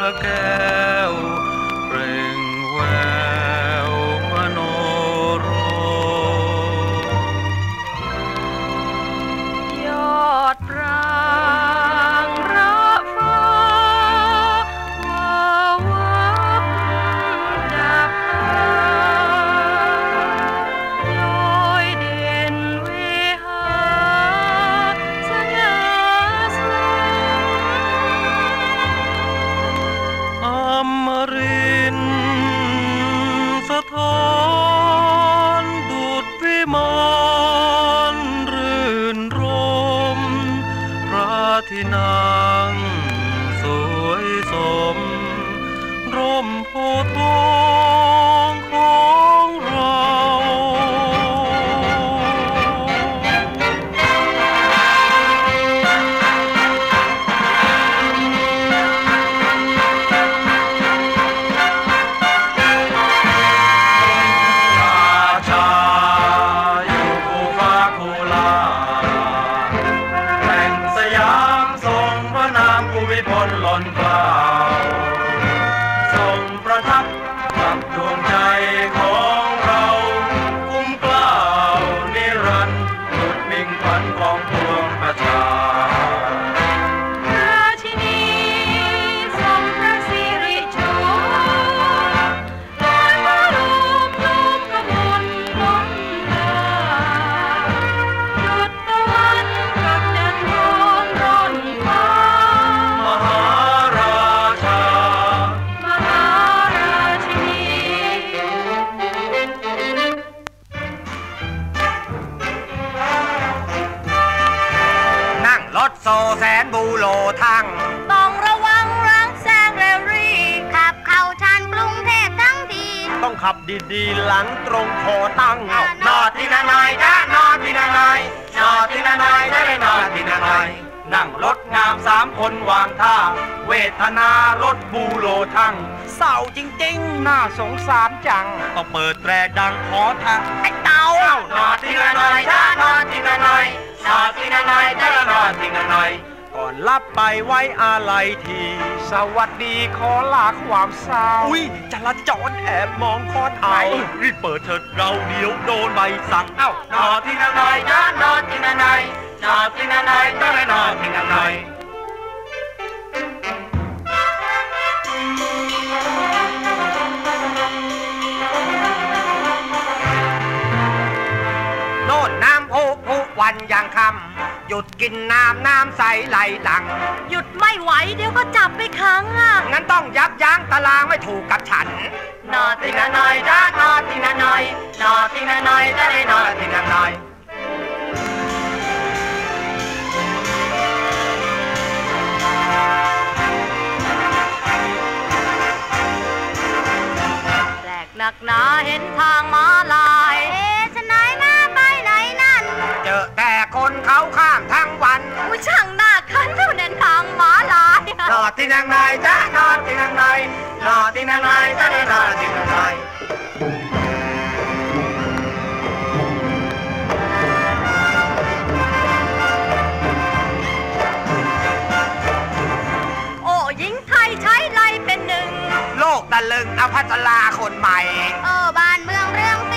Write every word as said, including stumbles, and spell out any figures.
ระแก้วเปล่งแววมโนรมยอดรางระฟ้าวาวับดับลอยเด่นวิหารสัญญาสลอมรินทร์สะท้อนดุจวิมานรื่นรมพระที่นั่งสวยสมร่มโพธิ์ทองของเราโซแสนบูโลทั้งต้องระวังรังแซงเรลรีขับเข้าชานกรุงเทพทั้งทีต้องขับดีๆหลังตรงพอตั้งนอที่นานายจ้านอที่นานายนอที่นานายได้เลยนอที่นานายนั่งรถงามสามคนวางท่าเวทนารถบูโลทั้งเศร้าจริงๆน่าสงสารจังต้องเปิดแตรดังขอทางไอ้เต้านอที่นานายจ้านอที่นานายนอที่นานายจ้านอที่นานายก่อนรับไปไว้อาลัยทีสวัสดีขอลาความเศร้าอุ้ยจราจรแอบมองคอนเอารีบเปิดเถิดเราเดี๋ยวโดนใบสั่งเอ้านอที่นานายจ้านอที่นานายนอที่นานายจ้านอที่นานายโน่นน้ำพุพุวันยังคำหยุดกินน้ำน้ำใสไหลหลังหยุดไม่ไหวเดี๋ยวก็จับไปขังอ่ะงั้นต้องยับยั้งตารางไม่ถูกกับฉันนอที่นานายจ้านอที่นานายนอที่นานายจ้าได้นอที่นานายแปลกหนักหนาเห็นทางม้าลายเอ๊ะฉันไหนมาไปไหนนั่นเจอแต่คนเขาข้ามทั้งวันอุ้ยช่างหน้าคันเท่านั้นทางม้าลายนอที่นานายจ้านอที่นานายนอที่นานายจ้าได้นอที่นานายโอ้หญิงไทยใช้ไล่เป็นหนึ่งโลกตะลึงอภัสราคนใหม่เออบ้านเมืองเรื่อง